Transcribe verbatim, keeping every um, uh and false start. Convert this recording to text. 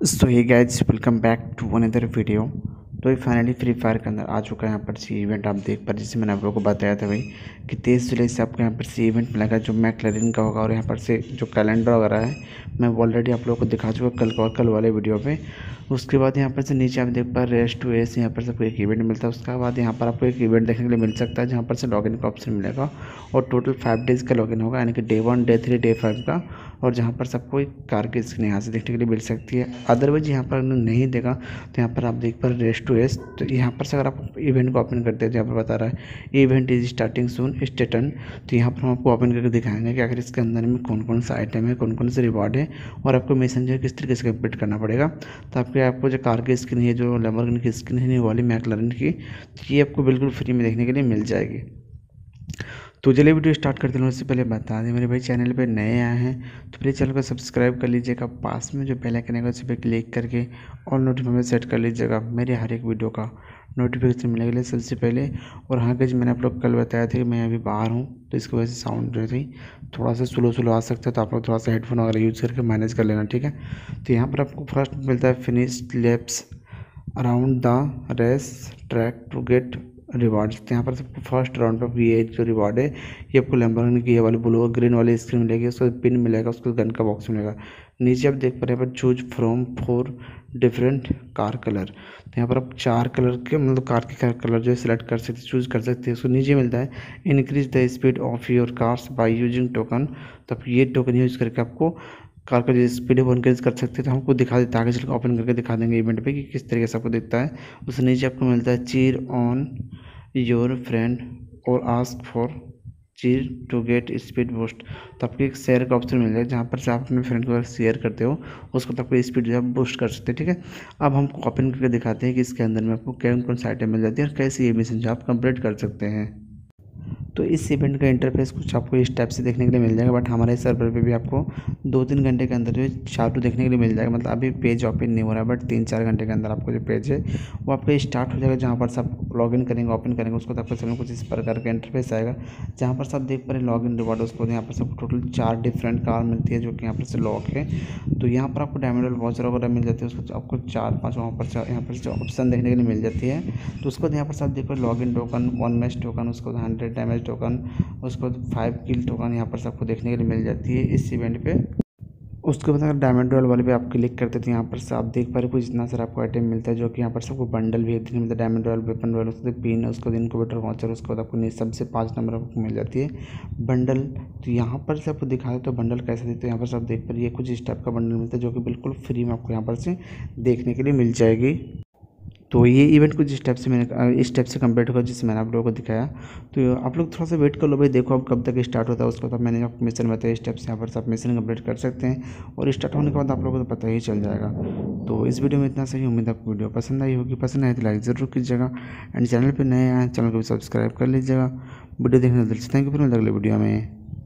So hey guys, welcome back to another video. तो ये finally free fire के अंदर आ चुका है यहाँ पर सी इवेंट। आप देख पर जैसे मैंने आप लोगों को बताया था भाई कि तेईस जुलाई से आपको यहाँ पर सी इवेंट मिलेगा जो मैकलैरेन का होगा। और यहाँ पर से जो कैलेंडर वगैरह है मैं ऑलरेडी आप लोगों को दिखा चुका कल और कल वाले वीडियो पे। उसके बाद यहाँ पर से नीचे आप देख पा रेस टू एस यहाँ पर सबको एक इवेंट मिलता है। उसके बाद यहाँ पर आपको एक इवेंट देखने के लिए मिल सकता है जहाँ पर से लॉगिन का ऑप्शन मिलेगा और टोटल फाइव डेज़ का लॉगिन होगा, यानी कि day one day three day five का। और जहाँ पर सबको एक कार की स्क्रीन यहाँ से देखने के लिए मिल सकती है। अदरवाइज यहाँ पर नहीं देखा तो यहाँ पर आप देख पर रेस टू एस, तो यहाँ पर से अगर आप इवेंट को ओपन करते हैं तो यहाँ पर बता रहा है event is starting soon stay tuned. तो यहाँ पर हम आपको ओपन करके दिखाएंगे कि आखिर इसके अंदर में कौन कौन सा आइटम है, कौन कौन से रिवॉर्ड है और आपको मिशन जो है किस तरीके से कंप्लीट करना पड़ेगा। तो आपके आपको जो कार की स्क्रीन है, जो लैम्बोर्गिनी की स्क्रीन है वाली मैकलैरेन की, तो ये आपको बिल्कुल फ्री में देखने के लिए मिल जाएगी। तो चलिए वीडियो स्टार्ट करते हैं। उससे पहले बता दें मेरे भाई चैनल पे नए आए हैं तो प्लीज़ चैनल को सब्सक्राइब कर लीजिएगा। पास में जो बेल आइकन है उस पर क्लिक करके ऑल नोटिफिकेशन सेट कर लीजिएगा। मेरे हर एक वीडियो का नोटिफिकेशन मिलने के लिए सबसे पहले। और हाँ गाइस, मैंने आप लोग कल बताया था कि मैं अभी बाहर हूँ तो इसकी वजह से साउंड जो थी थोड़ा सा स्लो स्लो आ सकता है, तो आप लोग थोड़ा सा हेडफोन वगैरह यूज़ करके मैनेज कर लेना, ठीक है। तो यहाँ पर आपको फर्स्ट मिलता है finish laps around the race track to get rewards. तो यहाँ पर सबको फर्स्ट राउंड पर ये जो रिवार्ड है ये आपको लैम्बोर्गिनी की ये वाली ब्लू और ग्रीन वाली स्क्रीन मिलेगी, उसको पिन मिलेगा, उसको गन का बॉक्स मिलेगा। नीचे आप देख पा रहे हैं पर choose from four different car colour. तो यहाँ पर आप चार कलर के मतलब कार के कलर जो है सिलेक्ट कर सकते चूज़ कर सकते हैं। उसको नीचे मिलता है increase the speed of your cars by using token. तो आप ये टोकन यूज़ करके आपको कार का जो स्पीड है वो इनक्रीज कर सकते हैं। तो हमको दिखा देता है, आगे चल ओपन करके दिखा देंगे इवेंट पे कि किस तरीके से आपको दिखता है। उससे नीचे आपको मिलता है चीर ऑन योर फ्रेंड और ask for cheer to get speed boost. तो आपको एक शेयर का ऑप्शन मिल जाएगा जहाँ पर से आप अपने फ्रेंड को शेयर करते हो उसको तो आपको स्पीड जो है बूस्ट कर सकते हैं, ठीक है। अब हम ओपन करके दिखाते हैं कि इसके अंदर में आपको कौन कौन सा आइटम मिल जाती है और कैसे ये मिशन जो आप कंप्लीट कर सकते हैं। तो इस इवेंट का इंटरफेस कुछ आपको इस टाइप से देखने के लिए मिल जाएगा, बट हमारे सर्वर पे भी आपको दो तीन घंटे के अंदर जो है चालू देखने के लिए मिल जाएगा। मतलब अभी पेज ओपन नहीं हो रहा है, बट तीन चार घंटे के अंदर आपको जो पेज है वो आपका स्टार्ट हो जाएगा। जहाँ पर सब लॉगिन करेंगे ओपन करेंगे उसको तो आपको समय कुछ इस प्रकार का इंटरफेस आएगा जहाँ पर सब देख पा रहे लॉगिन रिवॉर्ड। उसको यहाँ पर सब टोटल चार डिफरेंट कार मिलती है जो कि यहाँ पर से लॉक है। तो यहाँ पर आपको डायमंड वाउचर वगैरह मिल जाती है, उसको आपको चार पाँच वहाँ पर यहाँ पर ऑप्शन देखने के लिए मिल जाती है। तो उसको यहाँ पर सब देख पा login token, one match token, उसको हंड्रेड डैमेज टोकन, उसको फाइव किल टोकन यहाँ पर सबको देखने के लिए मिल जाती है इस इवेंट पे। उसके बाद अगर डायमंड रॉयल वाले पे आप क्लिक करते तो यहाँ पर से आप देख पा रहे कुछ इतना सारा आपको आइटम मिलता है जो कि यहाँ पर सबको बंडल भी देखने मिलता है। डायमंड रॉयल, वेपन रॉयल, उसके पिन, उसके बाद इनक्यूबेटर वाचर, उसके बाद आपको नहीं सबसे पाँच नंबर आपको मिल जाती है बंडल। तो यहाँ पर से आपको दिखा दे तो बंडल कैसे देते हैं यहाँ पर सब देख पर ये कुछ इस टाइप का बंडल मिलता है जो कि बिल्कुल फ्री में आपको यहाँ पर से देखने के लिए मिल जाएगी। तो ये इवेंट कुछ इस टाइप से मैंने इस टाइप से कंप्लीट होगा जिससे मैंने आप लोगों को दिखाया। तो आप लोग थोड़ा सा वेट कर लो भाई, देखो अब कब तक स्टार्ट होता है उसको। तो मैंने आपको मिशन बताया इस टाइप से यहाँ पर सब मिशन कंप्लीट कर सकते हैं और स्टार्ट होने के बाद आप लोगों को तो पता ही चल जाएगा। तो इस वीडियो में इतना सही, उम्मीद आपको वीडियो पसंद आई होगी। पसंद आए तो लाइक ज़रूर कीजिएगा एंड चैनल पर नए आए चैनल को भी सब्सक्राइब कर लीजिएगा। वीडियो देखने के लिए थैंक यू। फिर मिलते अगले वीडियो में।